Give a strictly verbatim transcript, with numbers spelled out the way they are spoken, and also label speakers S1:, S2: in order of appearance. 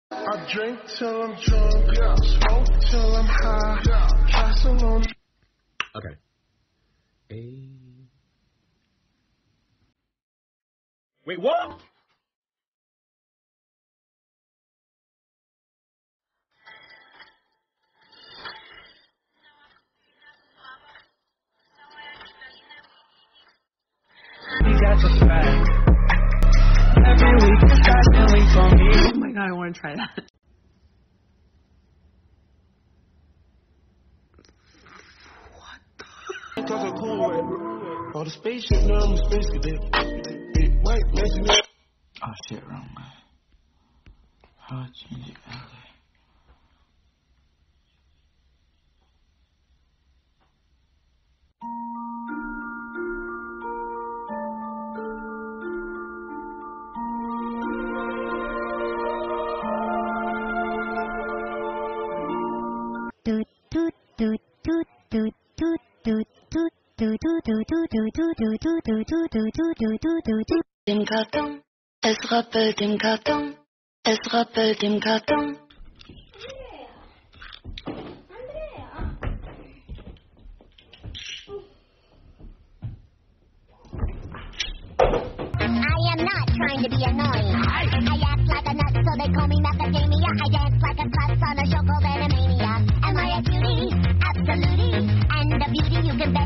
S1: I drink till I'm drunk, yeah. Smoke till I'm high, yeah. Castle on.
S2: Okay. A. Wait, what?
S3: We got the fact. Every week you start feeling for me.
S4: Oh my god, I want to try that.
S1: Oh, the spaceship now I'm a space cadet. It might mess me up.
S3: Oh shit, wrong. How I change it? Okay.
S5: Dem Karton, es rappelt im Karton, es rappelt im Karton.
S6: I am not trying to be annoying. I act like a nut, so they call me macadamia. I dance like a klutz on a show called Animania. Am I a cutie? Absolutely. And a beauty you can bet.